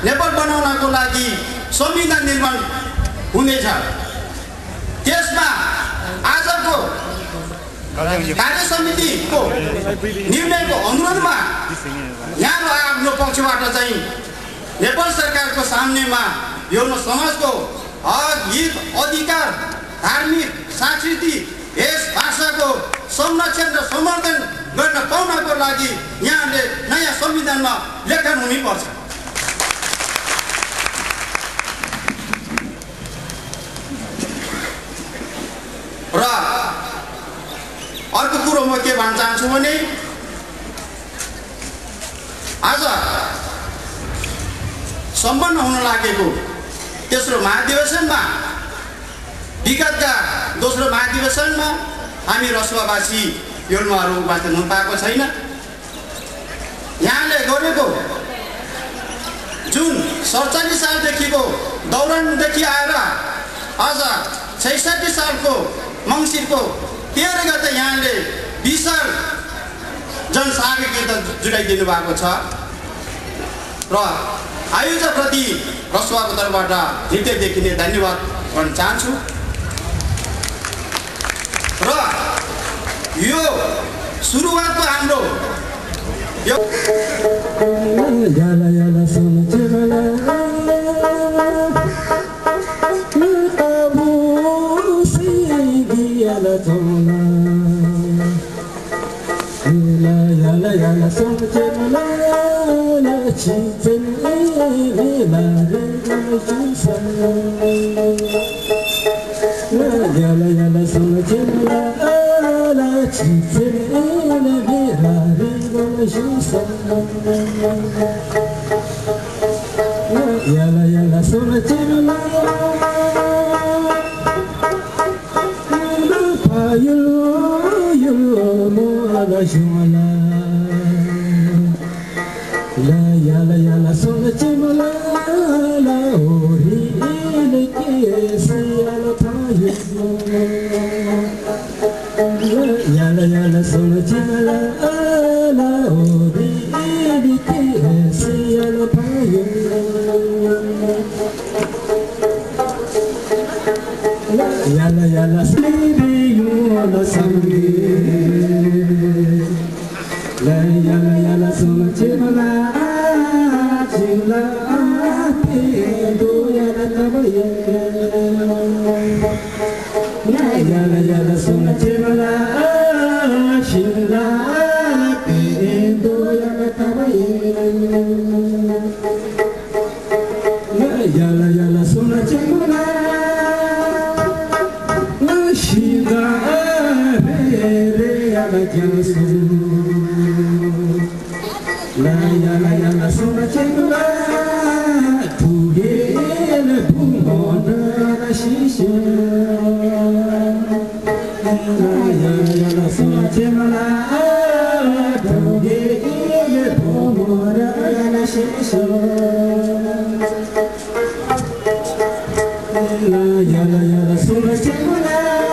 नेपाल बनाउनको लागि संविधान निर्माण हुनेछ। त्यसमा आजको कार्य समितिको निर्णयको अनुरोधमा यहाँको आफ्नो पक्षबाट चाहिँ नेपाल सरकारको सामनेमा यौन समाजको हक हित अधिकार धार्मिक सांस्कृतिक यस भाषाको संरक्षण र समर्थन गर्न पाउनको लागि यहाँले नयाँ संविधानमा लेखन हुनुपर्छ। र अर्को कुरो म के भन्न चाहन्छु भने आज सम्पन्न हुन लागेको तेस्रो महाधिवेशनमा विगतका दोस्रो महाधिवेशनमा हामी रसुवावासी योलमाहरू बाँच्न हुन पाएको छैन। यहाँले गरेको जुन 47 सालदेखिको दौरानदेखि आएर आज 66 सालको मङ्सिरको 13 गते यहाँले विशाल जनसागरिकता जुटाइदिनु भएको छ र आयोजकप्रति रसुवाको तर्फबाट हृदयदेखि नै धन्यवाद भन्न चाहन्छु। र यो सुरुवातको हाम्रो यो la